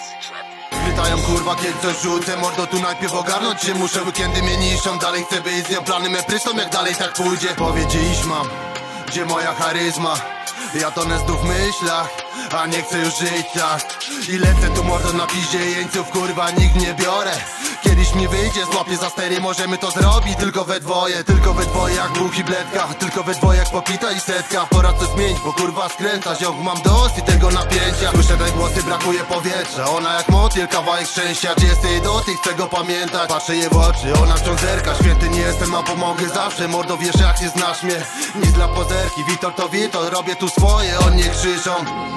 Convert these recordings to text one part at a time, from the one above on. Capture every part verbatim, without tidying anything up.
Pytają kurwa kiedy coś rzucę, mordo tu najpierw ogarnąć się muszę, weekendy mnie niszczą, dalej chcę być z nią, plany me prystą, jak dalej tak pójdzie. Powiedzieć mam, gdzie moja charyzma, ja tonę znów w myślach, a nie chcę już żyć tak. I lecę tu mordo na piździe, jeńców kurwa nikt nie biorę. Kiedyś mi wyjdzie, złapię za stery, możemy to zrobić tylko we dwoje. Tylko we dwoje jak buch i bledka, tylko we dwoje jak popita i setka. Pora coś zmienić, bo kurwa skręca, ziom mam dosyć tego napięcia. Słyszę te głosy, brakuje powietrza, ona jak motyl, kawałek szczęścia. Gdzie jest jej dotyk, chcę go pamiętać. Patrzę jej w oczy, ona wciąż zerka. Święty nie jestem, a pomogę zawsze, mordo wiesz jak nie znasz mnie. Nic dla pozerki, Witor to Witor, robię tu swoje, on nie krzyczą.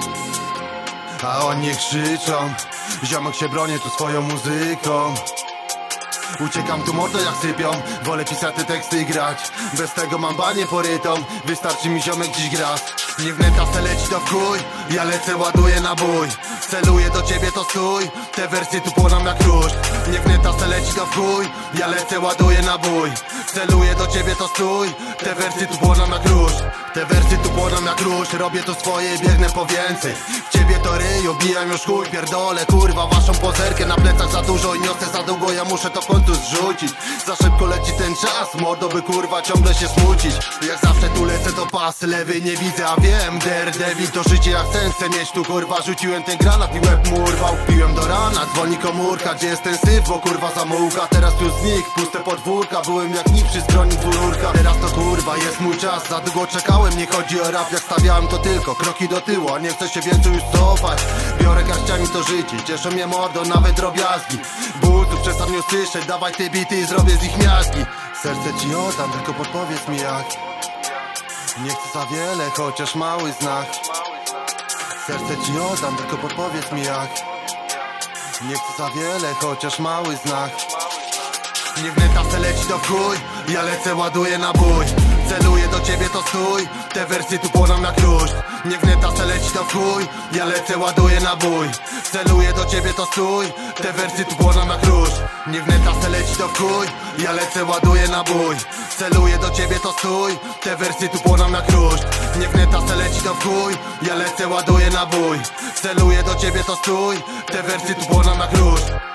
A oni krzyczą, ziomek się bronię tu swoją muzyką. Uciekam tu mordo jak sypią, wolę pisać te teksty i grać. Bez tego mam banię porytą, wystarczy mi ziomek dziś grać. Nie wnęta se leci to w chuj, ja lecę ładuję na bój. Celuję do ciebie to stój, te wersje tu płoną jak róż. Nie wnęta se leci to w chuj, ja lecę ładuję na bój. Celuję do ciebie to stój, te wersje tu płoną jak róż. Te wersy tu płoną jak róż, robię to swoje i biegnę po więcej. W ciebie to ryju, bijam już chuj, pierdolę kurwa waszą pozerkę. Na plecach za dużo i niosę za długo, ja muszę to w końcu zrzucić. Za szybko leci ten czas, mordo by kurwa ciągle się smucić. Jak zawsze tu lecę to pas, lewy nie widzę, a wiem Daredevil to życie jak sen chcę mieć tu kurwa. Rzuciłem ten granat i łeb mu urwał, piłem do rana, dzwoni komórka. Gdzie jest ten syf, bo kurwa zamułka. Teraz tu znikł, puste podwórka, byłem jak nikt przy skroni dwururka. Teraz to kurwa jest mój czas, za długo czekałem. Nie chodzi o rap, jak stawiałem to tylko kroki do tyłu, a nie chcę się więcej już cofać. Biorę garściami to życie, cieszą mnie mordo, nawet drobiazgi. Butów przestań mnie słyszeć, dawaj te bity i zrobię z nich miazgi. Serce ci oddam, tylko podpowiedz mi jak. Nie chcę za wiele, chociaż mały znak. Serce ci oddam, tylko podpowiedz mi jak. Nie chcę za wiele, chociaż mały znak. Nie wnęta se leci to w chuj, ja lecę ładuję na bój. Celuję do ciebie to stój, te wersje tu płoną jak róż. Nie wnęta se leci to w chuj, ja lecę ładuję na bój. Celuję do ciebie to stój, te wersje tu płoną jak róż. Nie wnęta se leci to w chuj, ja lecę ładuję na bój. Celuję do ciebie to stój, te wersje tu płoną jak róż. Nie wnęta se leci to w chuj, ja lecę ładuję na bój. Celuję do ciebie to stój, te wersje tu płoną jak róż.